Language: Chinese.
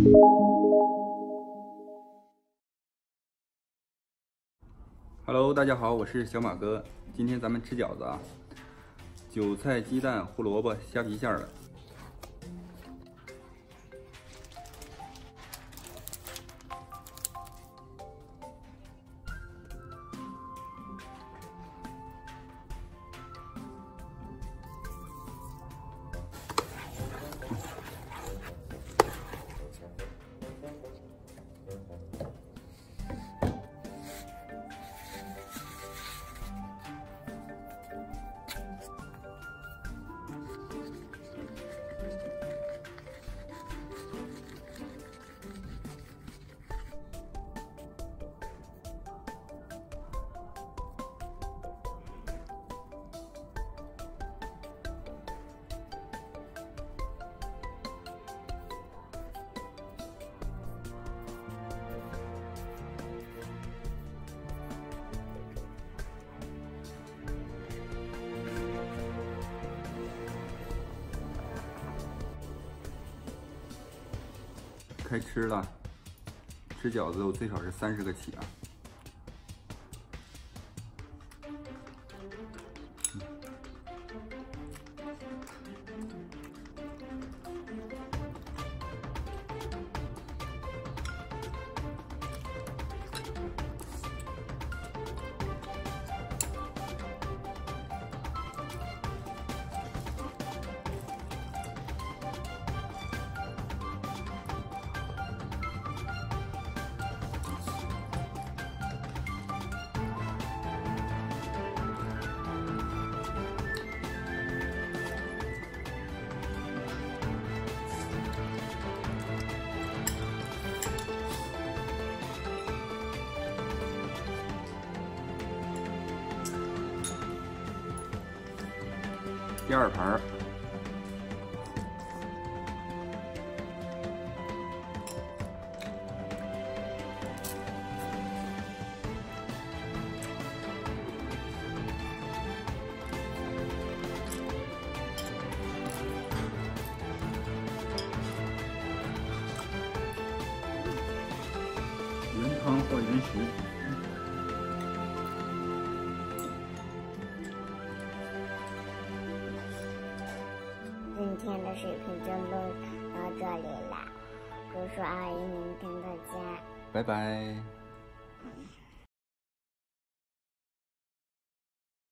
Hello， 大家好，我是小马哥。今天咱们吃饺子啊，韭菜、鸡蛋、胡萝卜、虾皮馅的。开吃了，吃饺子我最少是30个起啊！第二盘原汤化原食。 今天的视频就录到这里啦，祝叔阿姨明天的家， 拜拜。